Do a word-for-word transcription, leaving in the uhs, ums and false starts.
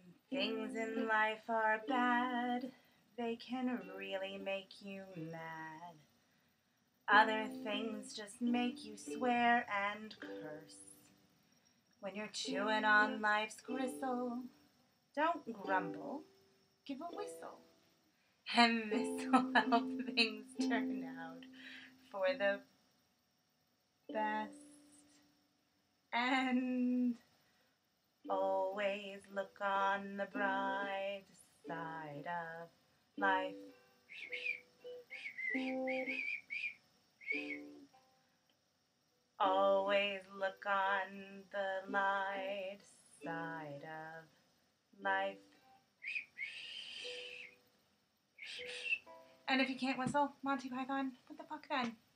Things in life are bad, they can really make you mad. Other things just make you swear and curse. When you're chewing on life's gristle, don't grumble, give a whistle. And this will help things turn out for the best. And always look on the bright side of life. Always look on the light side of life. And if you can't whistle, Monty Python, what the fuck then?